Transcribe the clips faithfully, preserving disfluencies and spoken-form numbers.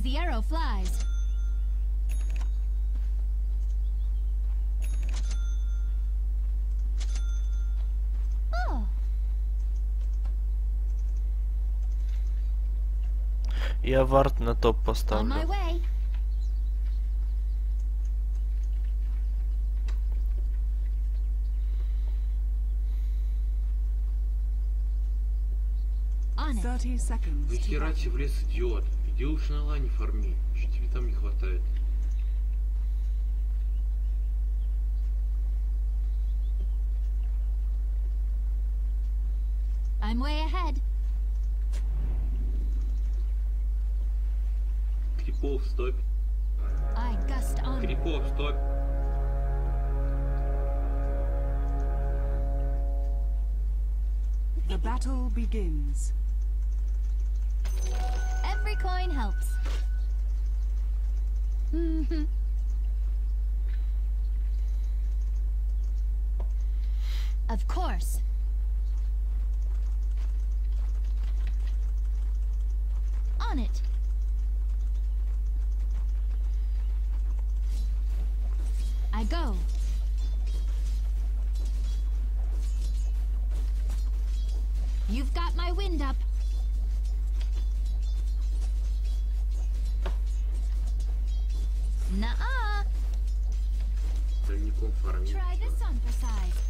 the arrow flies. Oh. Я вард на топ On my поставлю. way. On it. thirty seconds. Ведь to Херати в лес идиот. Иди лучше на лане фарми. Что тебе там не хватает? I'm way ahead. Крипов, стоп. I gust on. Крипов, стоп. The battle begins. Every coin helps. Mm-hmm. Of course. On it. I go. You've got my wind up. Nuh-uh. Дальником фарми. Try this on for size.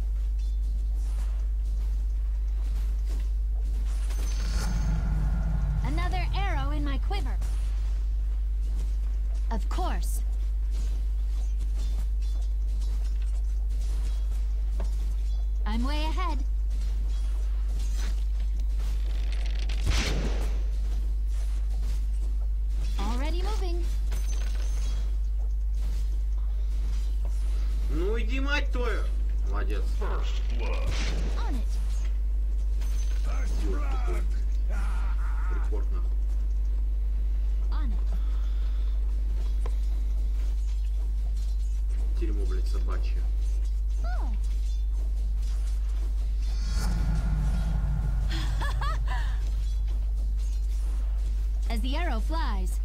Another arrow in my quiver. Of course. I'm way ahead. Already moving. Ну иди, мать твою! Молодец. On it. Идиот такой. Рекорд нахуй. On it. Дерьмо, блядь, собачье. Oh. As the arrow flies.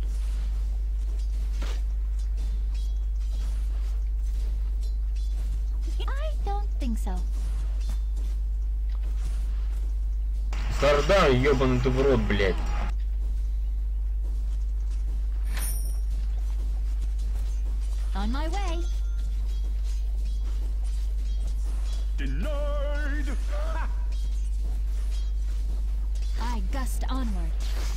I don't think so. Старда, ёбаный ты в рот, блядь. On my way. Denied. I gust onward.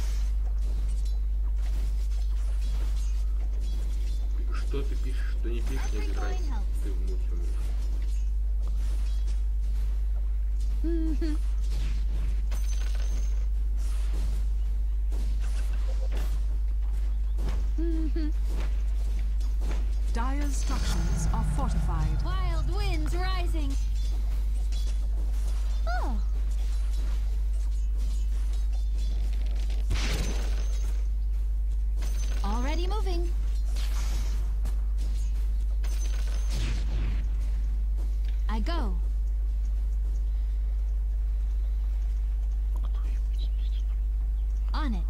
Что ты пишешь, что не пишешь, не разница. Ты в муть у меня. Mm-hmm. Mm-hmm. Dire's structures are fortified. Wild winds rising. Oh. Already moving. I go. On it.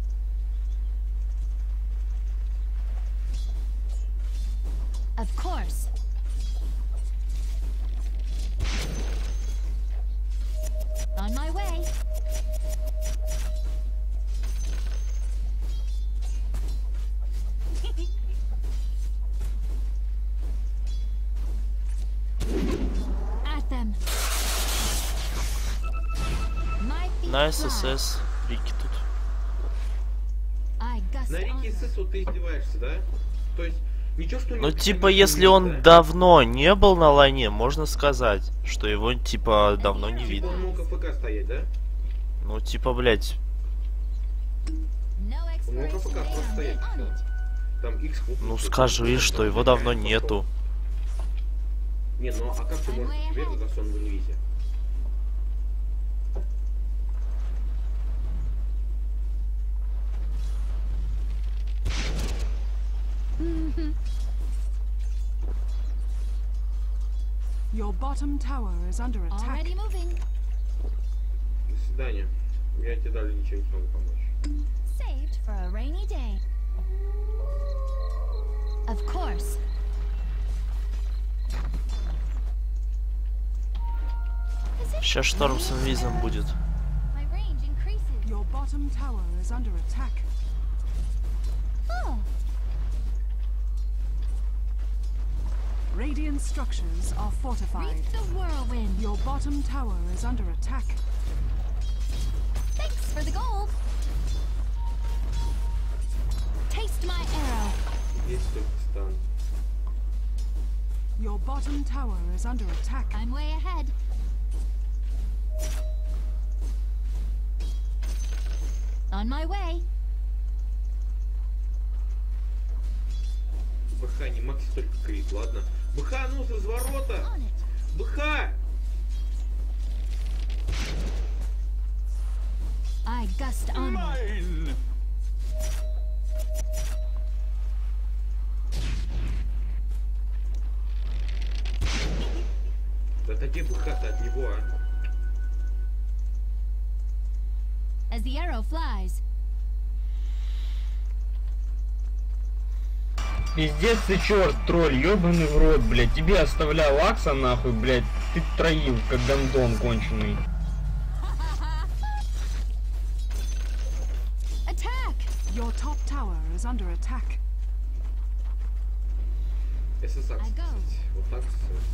Of course. On my way. At them. My feet Найс fly. СС. Рики тут. I gust На Рике onward. СС вот ты издеваешься, да? То есть ничего, что... Ну не типа, приходит, если не он видно, да? давно не был на лайне, можно сказать, что его типа давно не Типа видно. он мог АФК стоять, да? Ну типа, блять. No Он мог expiration АФК date просто on стоять. it. всё. Там X Ну скажи, что его давно нету. Не, ну а как ты можешь теперь, когда сон в инвизе? Your bottom tower is under attack. Already moving. До свидания. Я тебе даже ничего не смогу помочь. Saved for a rainy day. Of course. Сейчас шторм с инвизом будет. My range increases. Your bottom tower is under attack. Oh, Radiant structures are fortified. reap the whirlwind. Your bottom tower is under attack. Thanks for the gold. Taste my arrow. Есть только стан. Your bottom tower is under attack. I'm way ahead. On my way. БХ, не Макс только крит, ладно. БХ, ну с разворота! On it. БХ! I gust onward. Да таки БХ-то от него, а. As the arrow flies. Пиздец ты черт, тролль, ёбаный в рот, блядь. Тебе оставлял Акса нахуй, блядь. Ты троил, как гандон конченый. Attack. Your top tower is under attack. СС Акс, I go. кстати. Вот так СС.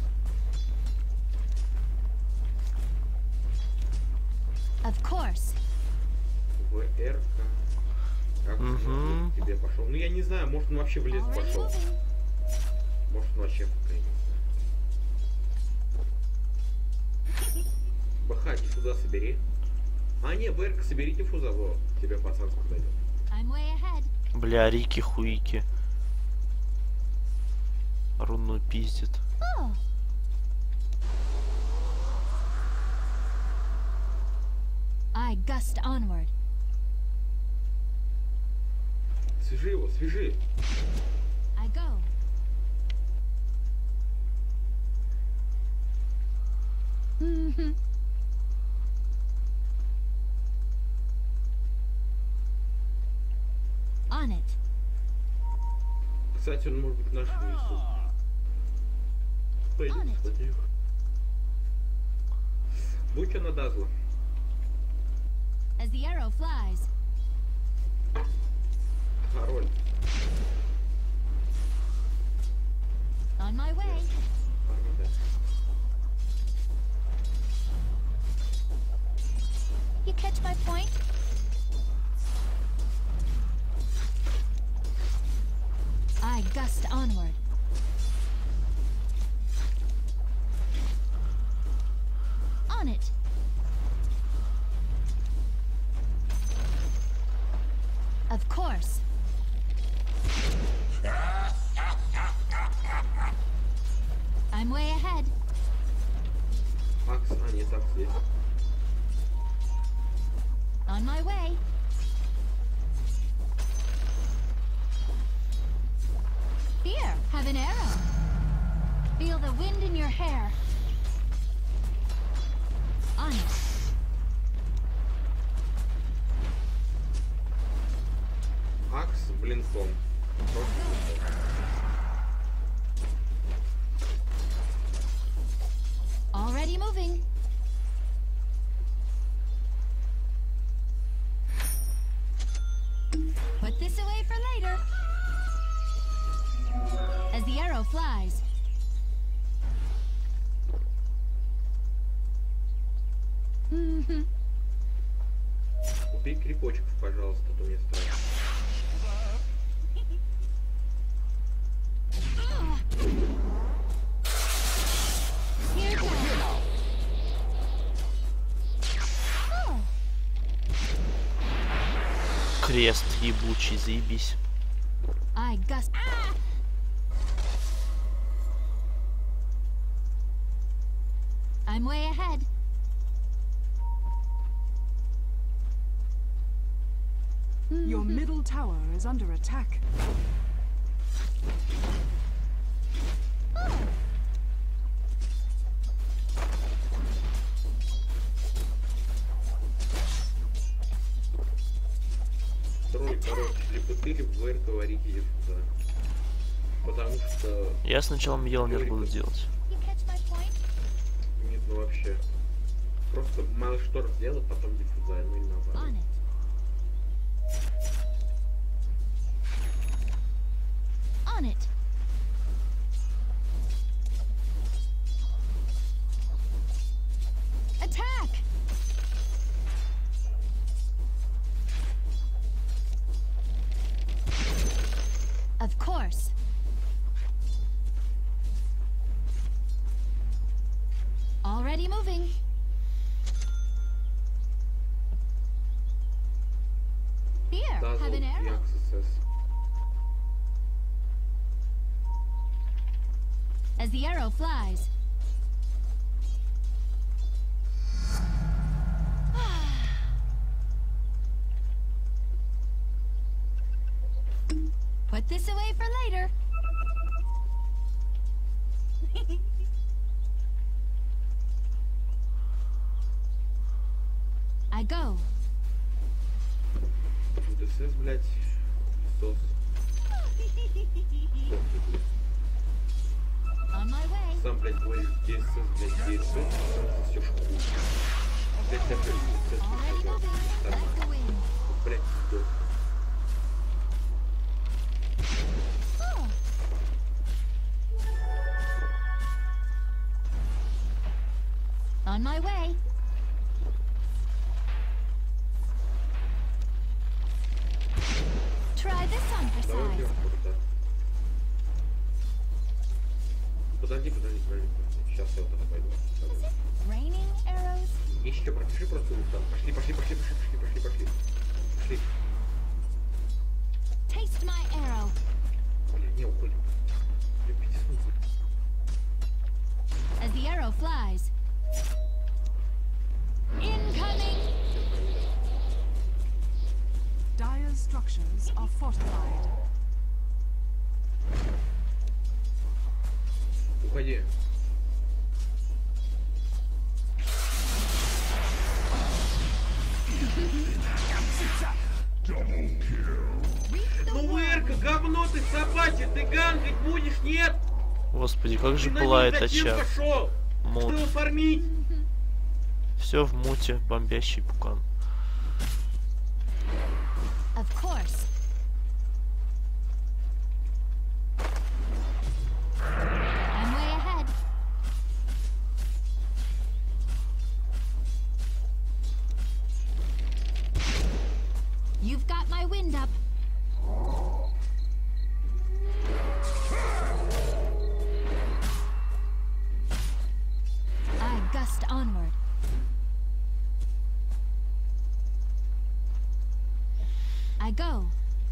Of course. ВРК. Как он Мгм. к тебе пошел? Ну я не знаю, может он вообще в лес Already пошел. moving. Может он вообще в я не знаю. БХ, иди сюда собери. А не, ВРК, соберите фузово. Тебе пацан дает. I'm way ahead. Бля, Рики хуики. Руну пиздит. Oh. I gust onward. Свяжи его, свяжи. I go. Mhm. On it. Кстати, он может быть наш внизу. Пойдем, On it. кстати. Будь она дазла. As the arrow flies. Король. On my way. Армида. You catch my point? I gust onward. On it. Of course. I'm way ahead. Акс, а нет, Акс здесь. On my way. Here, have an arrow. Feel the wind in your hair. On it. Акс с блинком. Already moving. Put this away for later. As the arrow flies. Mhm. Убей крипочков, пожалуйста, а то мне страшно. Here goes. Oh, Крест ебучий, заебись. I gust. Ah! I'm way ahead. Your middle tower is under attack. Oh, Тролль, короче, слепой. что ты или Вэр говорите диффуза. Потому что... Я сначала Мьёлнир буду Говорит, делать. You catch my point? Нет, ну вообще. Просто мало что сделать, потом диффуза, ну и наоборот. On it. On it. Attack! Of course. Already moving. Here, Dazzle have an и arrow. Access. As the arrow flies. Put this away for later. I go. ДСС, блядь. Сос. On my way. Сам, блядь, говоришь, ДСС, блядь, ДСС, сам сосёшь хуй. Блядь, ты опять ДСС Already сказал. moving. That's Нормально. the wind. Блядь, сдох. Oh. On my way. Try this on for Давай size. вверх куда-то. Подожди, подожди, подожди. Сейчас я вот это пойду. Is it raining arrows? Еще пропиши просто Рустам. Пошли, пошли, пошли, пошли, пошли, пошли, пошли. Пошли. Taste my arrow. Бля, не, уходим. Бля, пятисот. As the arrow flies. Incoming! Dire's structures are fortified. Уходи. Reap the Ну, worm. Вэрка, говно ты собачье, ты гангать будешь, нет? Господи, как же Ты на них пылает зачем очаг. пошел? Мут. Что его фармить? Все в муте, бомбящий пукан. Of course. I'm way ahead. You've got my wind up. I gust onward. I go.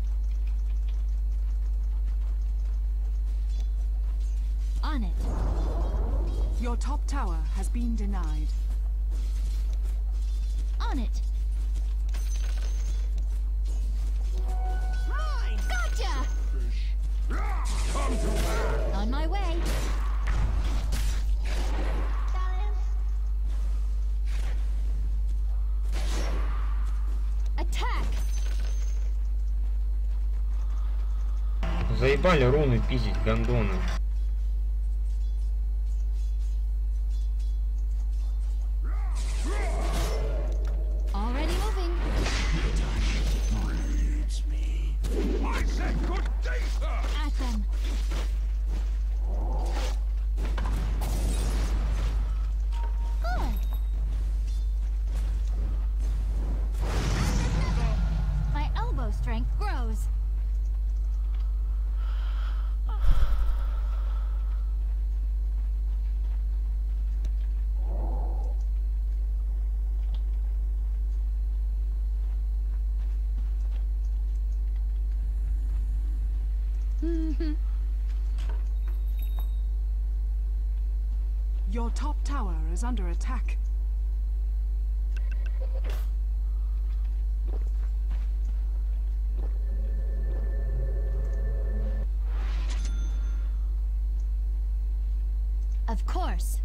On it. Your top tower has been denied. On it. Gotcha! On my way. Attack! Заебали руны пиздить, гандоны. Already moving. At them. Good. My elbow strength grows. Your top tower is under attack. Of course.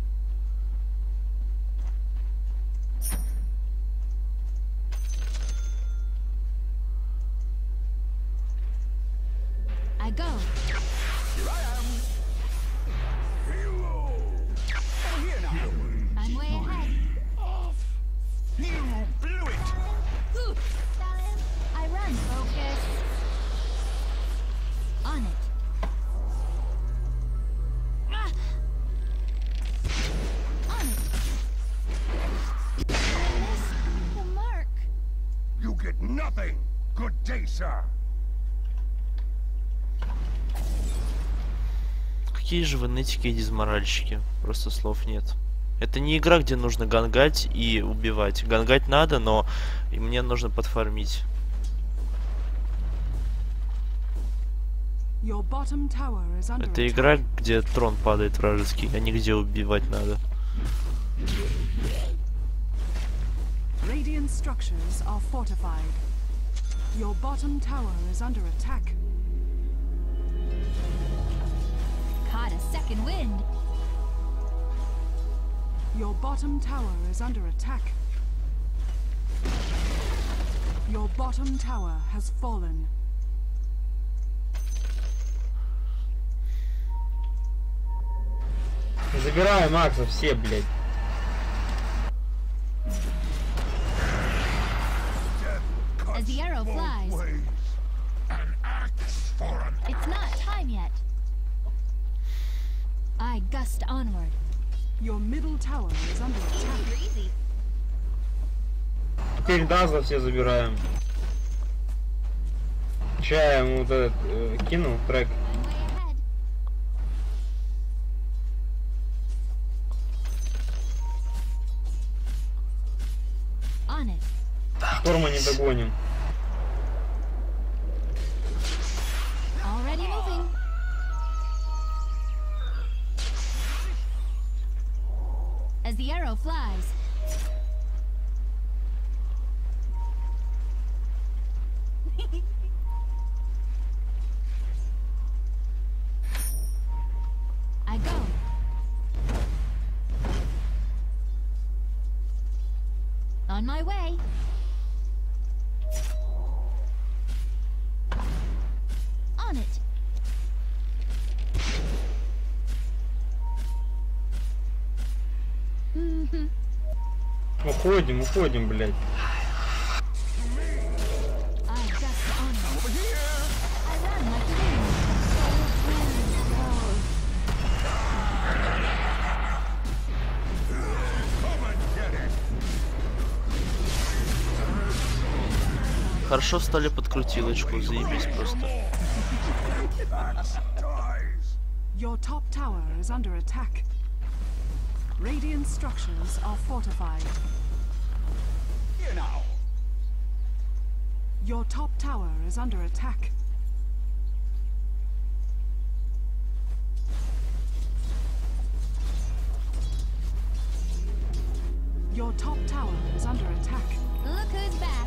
Nothing. Good day, sir. Какие же вы нытики и дизморальщики. Просто слов нет. Это не игра, где нужно гангать и убивать. Гангать надо, но и мне нужно подфармить. Your bottom tower is under Это attack. игра, где трон падает вражеский, а не где убивать надо. Radiant structures are fortified. Your bottom tower is under attack. Caught a second wind. Your bottom tower is under attack. Your bottom tower has fallen. Забираем Акса все, блядь. As the arrow flies. An axe for an It's not time yet. I gust onward. Your middle tower is under attack. Easy. Теперь Дазла все забираем. Ча, ему вот этот э, кинул трек. I'm way ahead. On it. Шторма не догоним. Already moving. As the arrow flies. I go. On my way. On it. Mhm. Уходим, уходим, блядь. I gust on it. I run like the wind. come and get it. Хорошо встали подкрутилочку, заебись просто. Dies. Your top tower is under attack. Radiant structures are fortified. You know. Your top tower is under attack. Your top tower is under attack. Look who's back.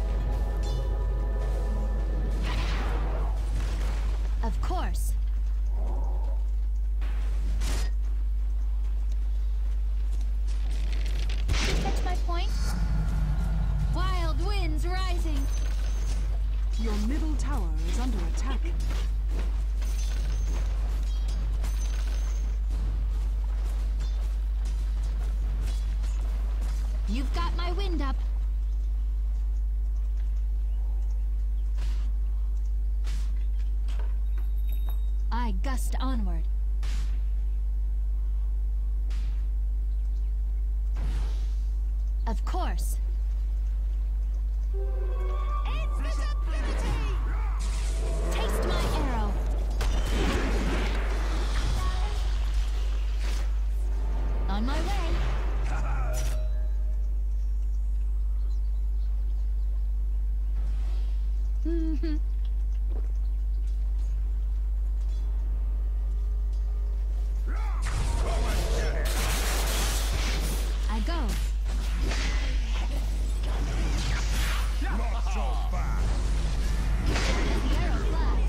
Of course. Catch my point? Wild winds rising. Your middle tower is under attack. You've got my wind up. I gust onward. Of course. Taste my arrow. On my way. Mhm. I go. Not so fast. As the arrow flies.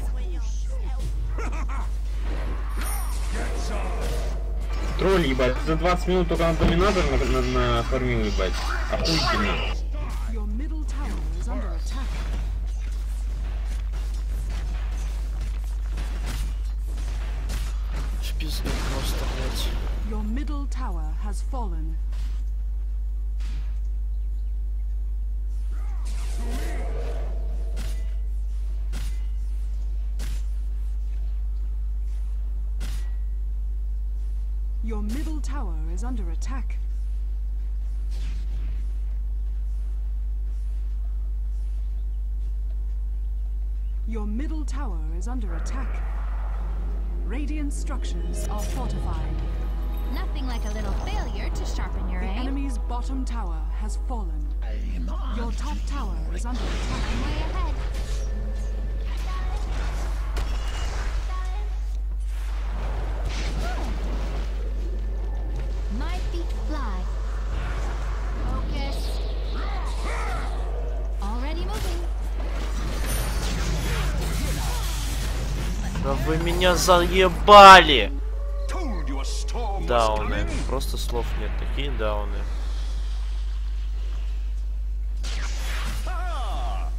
Get some. Тролль, ебать, за двадцать минут только на доминатор на, на, на фармил, ебать. Охуительно. Your middle tower is under attack. В пизду просто, блядь. Your middle tower has fallen. Your middle tower is under attack. Your middle tower is under attack. Radiant structures are fortified. Nothing like a little failure to sharpen your The aim. enemy's bottom tower has fallen. Your top tower is under attack. I'm way ahead. My feet fly. Focus. Already moving. Да вы меня заебали! Told you a storm was Дауны. coming. Просто слов нет. Такие дауны. Ah!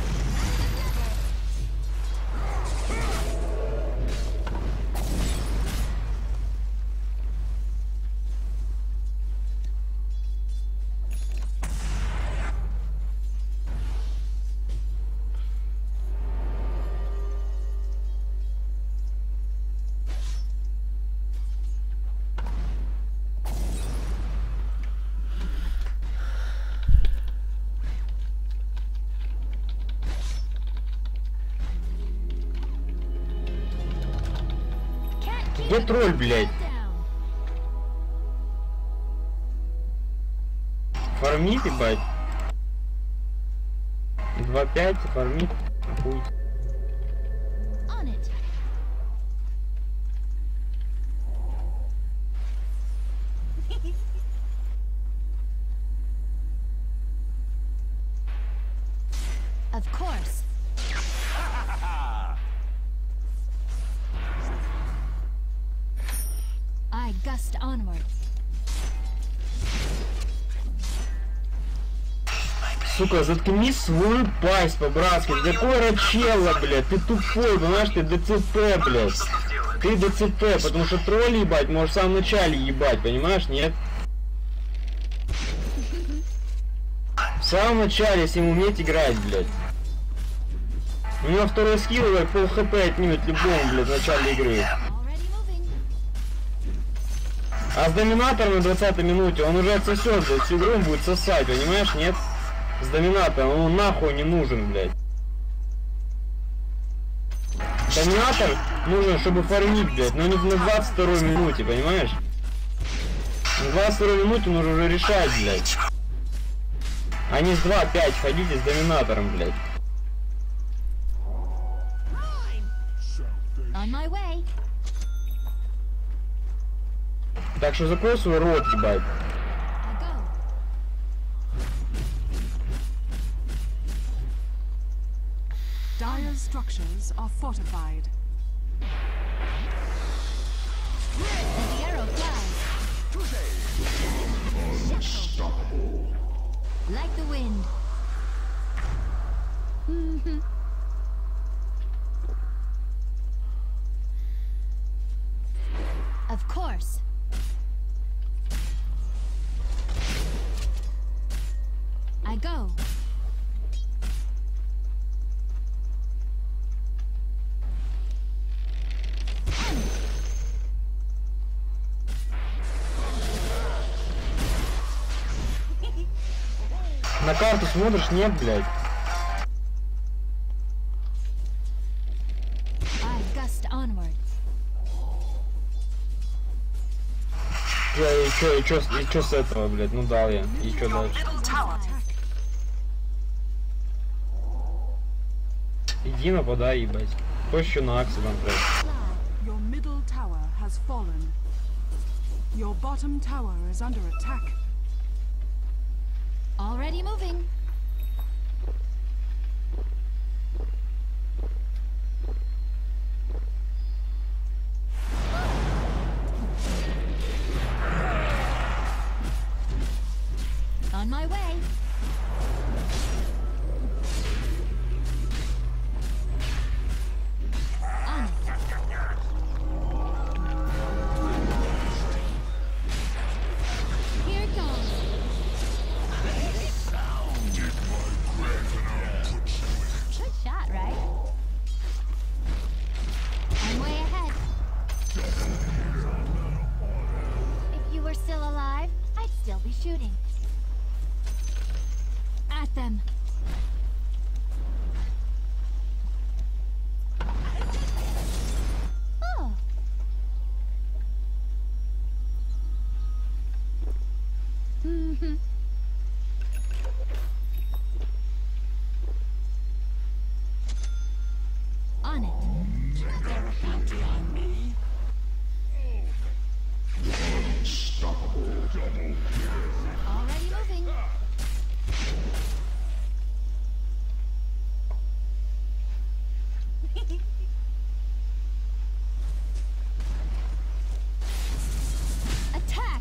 Can't keep Где тролль, блядь? down. Фармит, ебать. два пять фармит. Хуй. On it. Of course. I gust onward. Сука, заткни свою пасть по-братски. Ты такой рачелла, блядь. Ты тупой, понимаешь? Ты ДЦП, блядь. Ты ДЦП, потому что тролль ебать можешь в самом начале ебать, понимаешь? Нет? В самом начале, если ему уметь играть, блядь. У него второй скилл, блядь, пол хп отнимет любому, блядь, в начале игры. Already moving. А с доминатором на двадцатой минуте он уже отсосет, блядь, всю игру он будет сосать, понимаешь? Нет? С доминатором он нахуй не нужен, блядь. Доминатор нужен, чтобы фармить, блядь, но не на двадцать второй минуте, понимаешь? На двадцать второй минуте нужно уже решать, блядь. А не с два пять ходите с доминатором, блядь. On my way. Так что закрой свой рот, ебать. I go. Dire's structures are fortified. And the arrow flies. Like the wind. Of course. I go. На карту смотришь? Нет, блядь. I gust onward. Я, и чё, и чё, и чё с этого, блядь? Ну дал я. И чё дальше? Иди нападай, ебать. Кто еще на Аксе там, блядь? Your middle tower has fallen. Your bottom tower is under attack. Already moving. On my way. On it. Here it goes. Good shot, right? I'm way ahead. If you were still alive, I'd still be shooting. At them. On it. Already moving. Attack.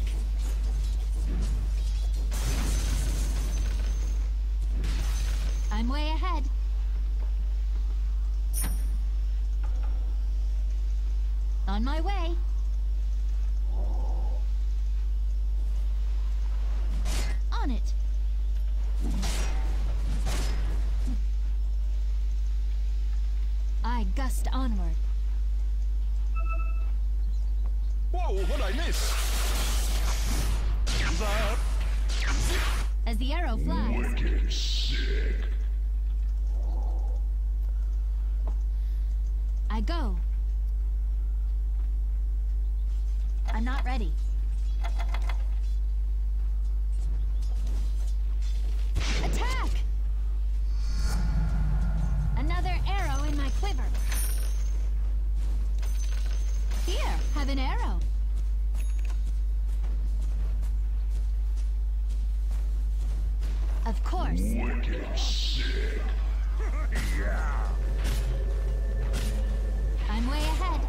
I'm way ahead. On my way. On it. I gust onward. Whoa, what'd I miss? That As the arrow flies. wicked sick. I go. I'm not ready. Attack! Another arrow in my quiver. Here, have an arrow. Of course. Wicked sick. Yeah. I'm way ahead.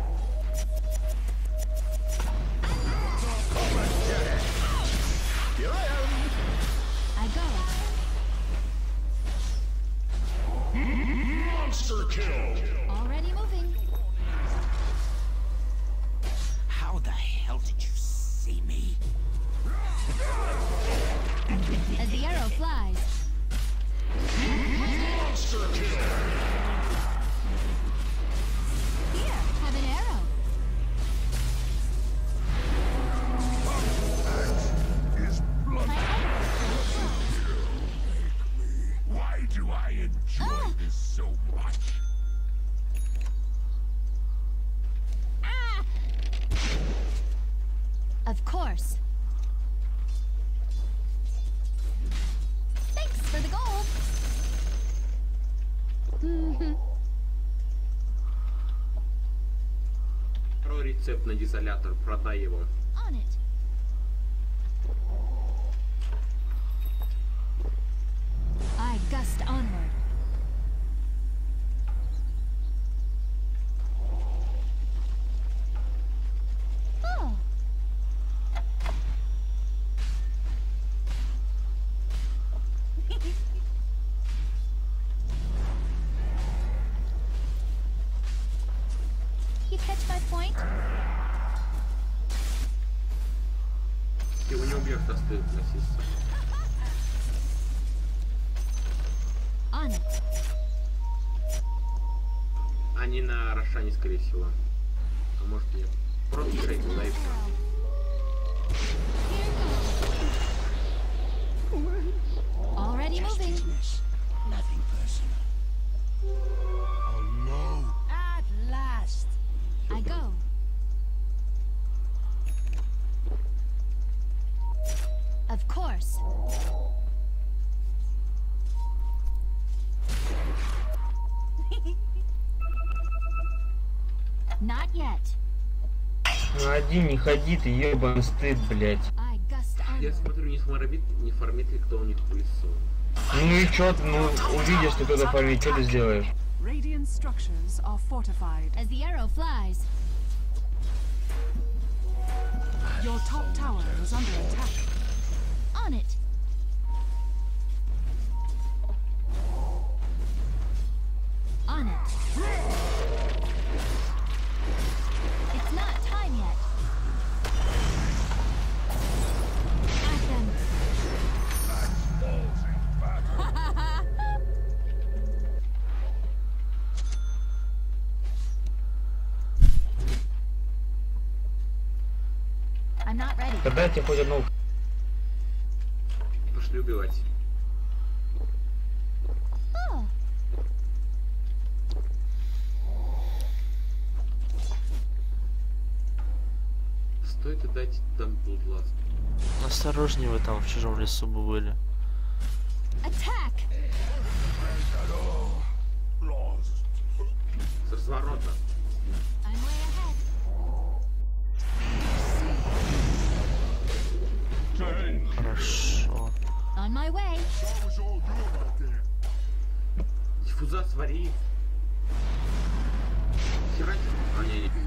Here I am. I go. Monster kill. Already moving. How the hell did you see me? As the arrow flies. Monster kill. Here, have an arrow. Is blood. My arrow is close. Why do I enjoy Ah! this so much? Ah! Of course. Thanks for the gold. Mhm. Второй рецепт на дезолятор, продай его. On it. I gust onward. Oh. You catch my point? Ты его не убьешь, достает носиться. On it. Они на Рошане, скорее всего. А может нет. Просто шейк, да и все. Already moving. Nothing personal. Oh no. At last. I go. Of course. Not yet. Ну один не ходи ты, ебаный стыд, блядь. I gust Я onward. смотрю, не фармит, не фармит ли кто у них пыльцу. Ну и чё ты, ну увидишь, что кто-то фармит, что ты сделаешь? Radiant structures are fortified. As the arrow flies. Your top tower is under attack. On it. On it. It's not time yet. At them. I'm not ready. Дайте хоть одну. Пошли убивать. Oh. Стоит и дать там Bloodlust. Осторожнее вы там в чужом лесу бы были. Attack! Lost. С разворота. I'm way ahead. Change. Хорошо. On my way. That was all you right there. Диффуза свари. Херать. А, не, не.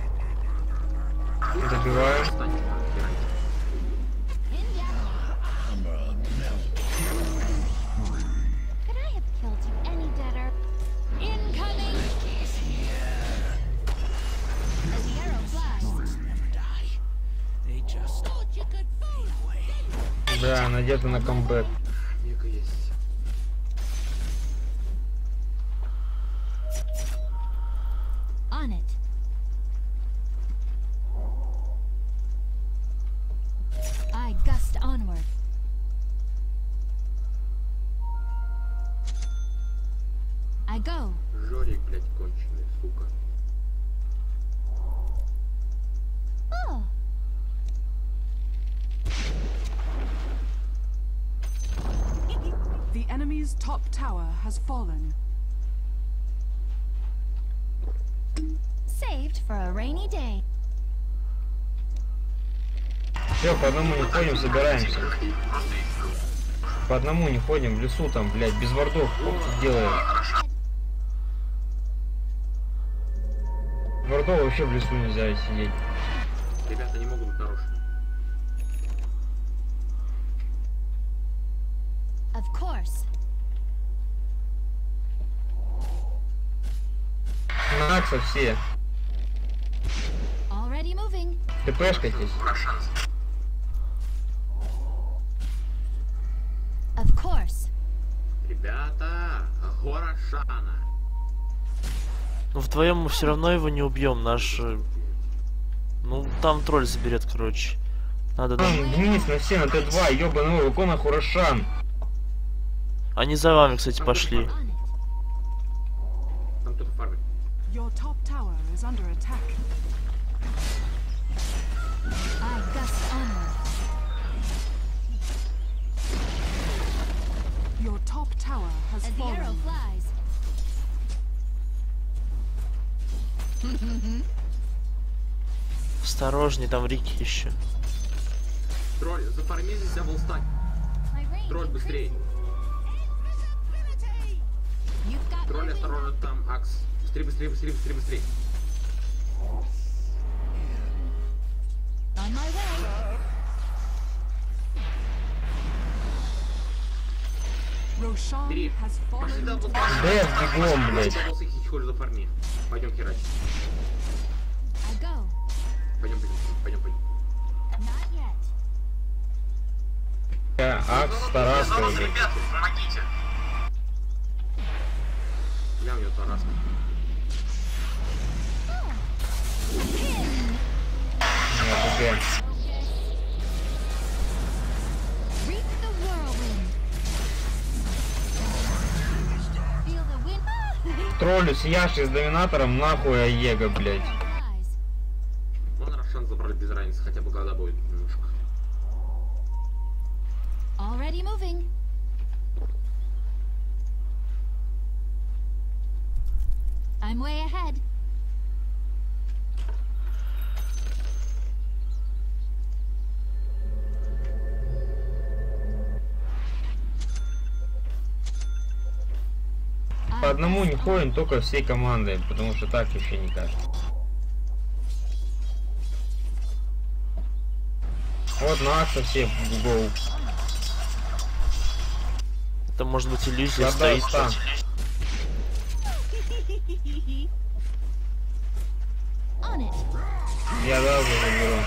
Добиваю. Встань, херать. In ya. Could I have killed you any deader? Incoming! As the arrow flies. Never die. They just thought you could fade away. Да, надежда на камбэк. Века есть. On it. I gust onward. I go. Жорик, блядь, конченый, сука. Oh. The enemy's top tower has fallen. Saved for a rainy day. Все, по одному не ходим, собираемся. По одному не ходим, в лесу там, блядь, без вардов, что тут делаем? Вардов вообще в лесу нельзя сидеть. Ребята не могут быть нарушены. Of course. Накса все, Already moving. тпшкайтесь. Of course. Ребята, Горошана. Ну вдвоем мы все равно его не убьем. Наш. э, Ну там тролль заберет, короче. Надо Там нам. вниз на все, на Т два, ёбаный рот, Кона Хурошан. Они за вами, кстати, пошли. On it. Там кто-то фармит. Your top tower is under attack. I gust onward. Your top tower has As the arrow fallen. flies. Осторожней, там Рики еще. Тролль, зафарми здесь даблстак. My range Тролль быстрее. increases. You've got Тролль, my осторожно, там Акс. Быстрее, быстрее, быстрее, быстрее, быстрее. on my way. Roshan Бери. has Пошли fallen. даблстак. Да я бегом, блядь. Даблстак хоть зафарми. Пойдем херать. I go. Пойдем, пойдем, пойдем, пойдем. Not yet. Я Акс Тараска уже. Бля, у него Тараска. Не, БГ. Reap the whirlwind. Feel the wind. Троллю с Яшей с Доминатором нахуй Аега, блядь. Flies. Вон Рошан забрали без разницы, хотя бы когда будет немножко. Already moving. I'm way ahead. По одному не ходим, только всей командой, потому что так вообще никак. Вот на Акса все в гоу. Это может быть иллюзия Я даю стоит. стан. On it. Я дал заберу.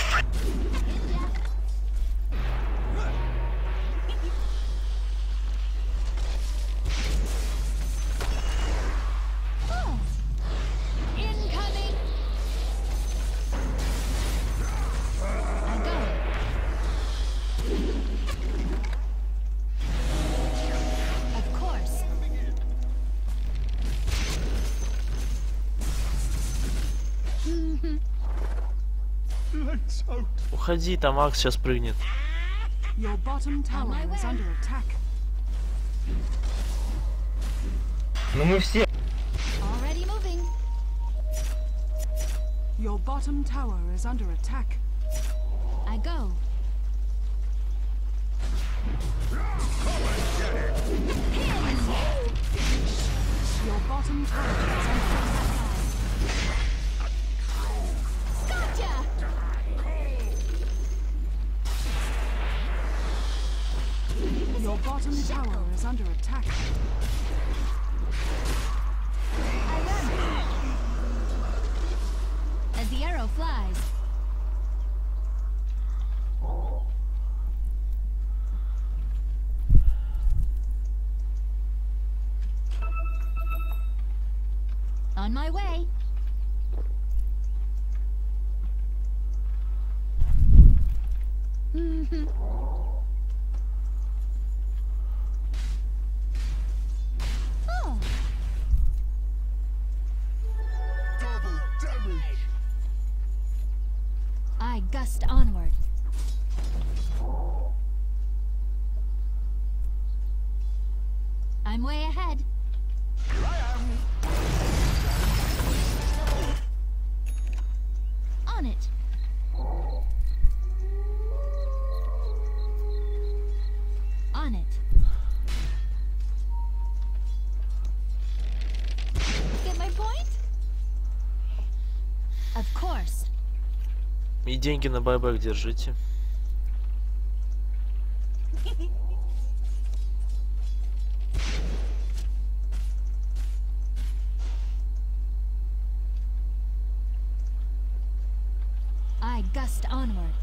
Oh. Incoming. I go. Of course. Let Уходи, там Макс сейчас прыгнет. Your bottom tower is under attack. Ну мы все. Already moving. Your bottom tower is under attack. I go. Your bottom tower is under attack. Gotcha! Your bottom tower is under attack. I run. As the arrow flies. On my way. Mm-hmm. Oh. Double damage. I gust onward. I'm way ahead. Here I am. On it. On it. Get my point? Of course. И деньги на байбек держите. I gust onward.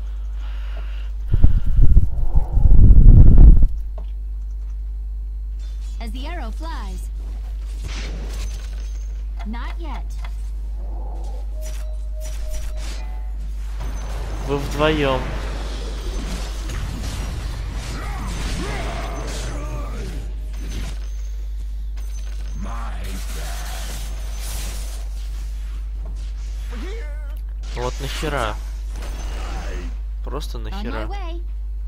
As the arrow flies. Not yet. Вы вдвоем. Вот нахера? Просто On my нахера? way.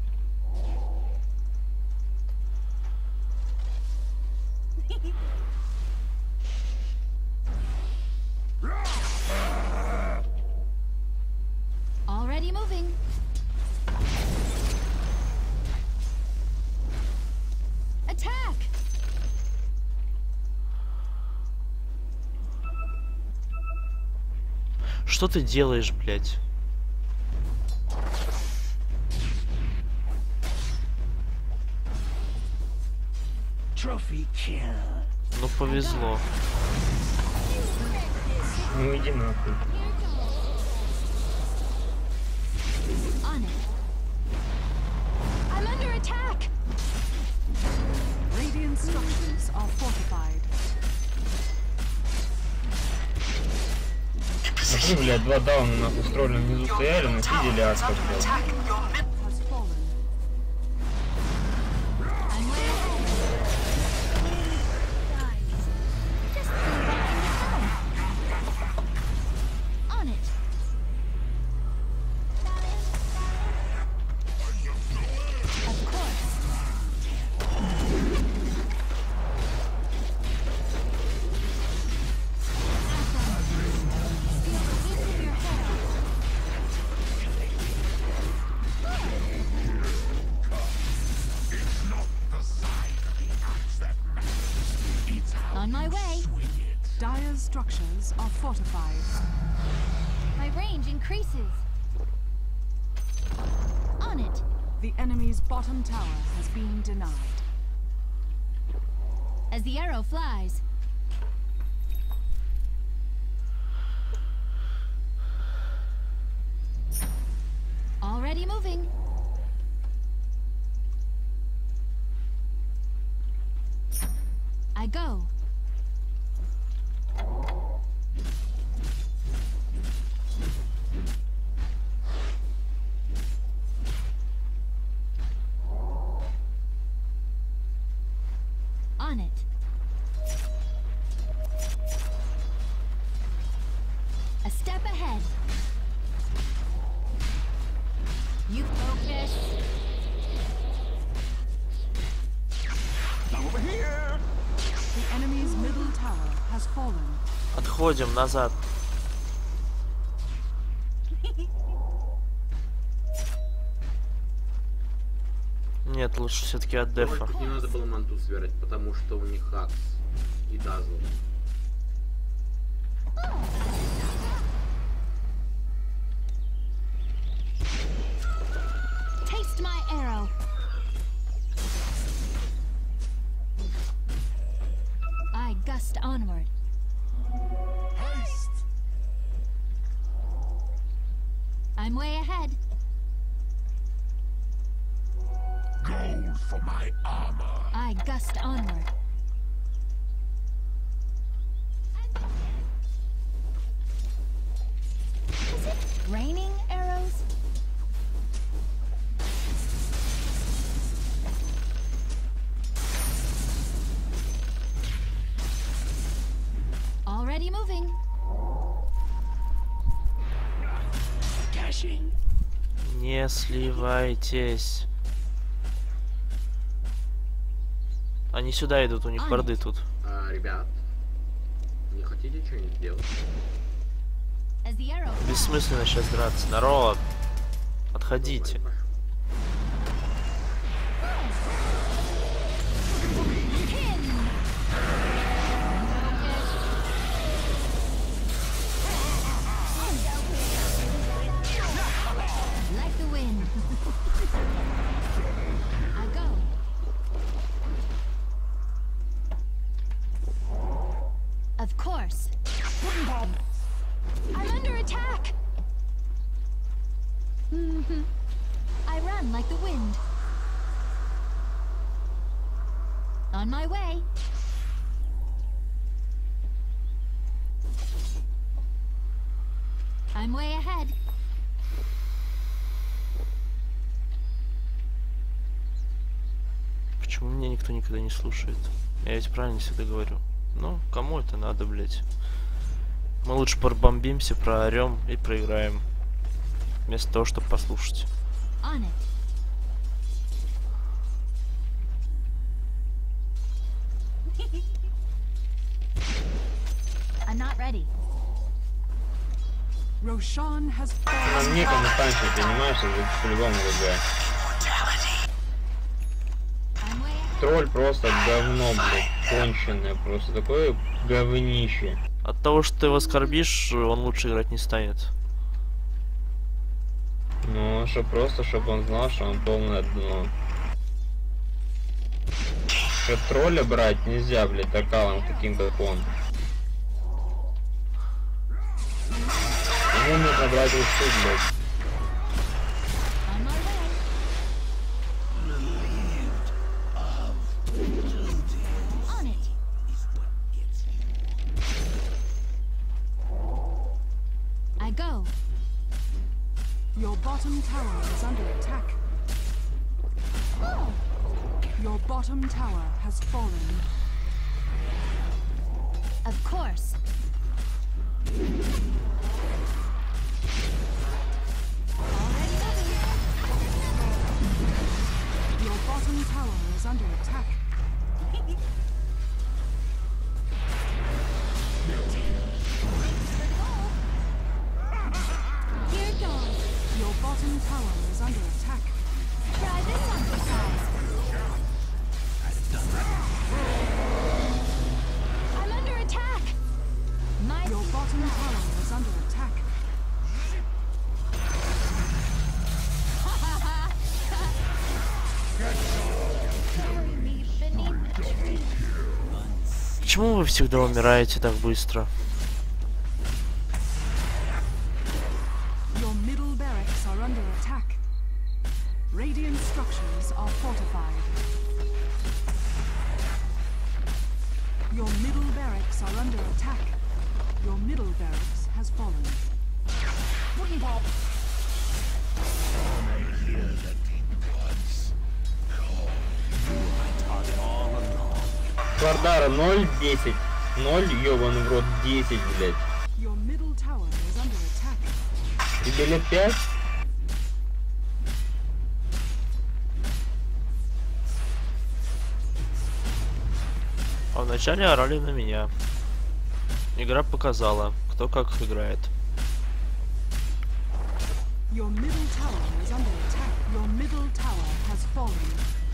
Already moving. Attack! Что ты делаешь, блядь? Trophy kill. Ну повезло. Ну иди нахуй. On it. I'm under attack. Radiant structures are fortified. Ну, блядь, два дауна нахуй устроили внизу стояли, но видели аска, блядь. Has fallen. I'm way ahead. Just see what I can do. On it. Of course. Feel the wind in your hair. On my way. Dire's structures are fortified. My range increases. On it. The enemy's bottom tower has been denied. As the arrow flies. Already moving. I go. On it. A step ahead. here. The enemy's middle tower has fallen. Отходим назад. Нет, лучше все-таки от дефа. Тут не надо было манту собирать, потому что у них Акс и Дазл. Taste my arrow. I gust onward. Haste. I'm way ahead. Gold for my armor. I gust onward. Is it raining arrows? Already moving. Caching. Не сливайтесь. Они сюда идут, у них борды тут. А, ребят, не хотите что-нибудь сделать? As the arrow flies, Бессмысленно сейчас драться. Народ, отходите. pin. Like the wind. I go. Of course. I'm under attack. Mhm. I run like the wind. On my way. I'm way ahead. Почему меня никто никогда не слушает? Я ведь правильно всегда говорю. Ну, кому это надо, блять? Мы лучше пробомбимся, проорем и проиграем. Вместо того, чтобы послушать. On it. I'm not ready. Roshan has fallen. Нам некому танчить, понимаешь, это по-любому ГГ. I'm way ahead. Тролль просто говно, блядь, конченое, просто такое говнище. От того, что ты его оскорбишь, он лучше играть не станет. Ну, что просто, чтобы он знал, что он полное дно. Что тролля брать нельзя, блядь, такалом таким, как он. Ему нужно брать уши, блядь. On my way. On it. I go. Your bottom tower is under attack. Your bottom tower has fallen. Of course. Already moving. Your bottom tower is under attack. Here goes. Your bottom tower is under attack. Try this on for size. I'm under attack. My Your bottom tower is under attack. Bury me beneath the tree. Почему вы всегда умираете так быстро? Your middle barracks are under attack. Radiant structures are fortified. Your middle barracks are under attack. Your middle barracks has fallen. Квардара ноль десять. ноль, ёбаный в рот, десять, блядь. Your middle tower is under attack. Тебе лет пять? А вначале орали на меня. Игра показала, кто как играет. Your middle tower is under attack. Your middle tower has fallen.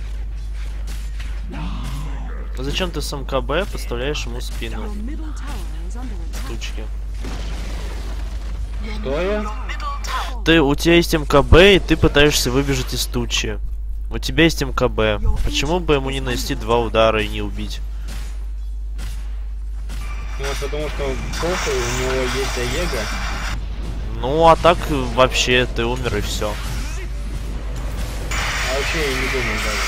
А зачем ты с МКБ подставляешь ему Your спину? middle tower is under attack. Штучки. Что я? Ты, у тебя есть МКБ, и ты пытаешься выбежать из тучи. У тебя есть МКБ. Почему бы ему не нанести два удара и не убить? Ну, потому что похуй, у него есть Аега. Ну, а так вообще ты умер и все. А вообще я не думаю даже.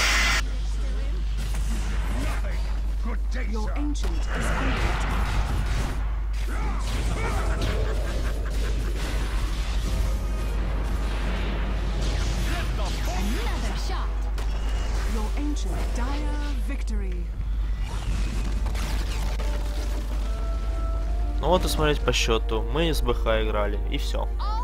Your ancient is under attack. Another shot. Your ancient dire victory. Ну вот и смотреть по счету. Мы с БХ играли, и все. All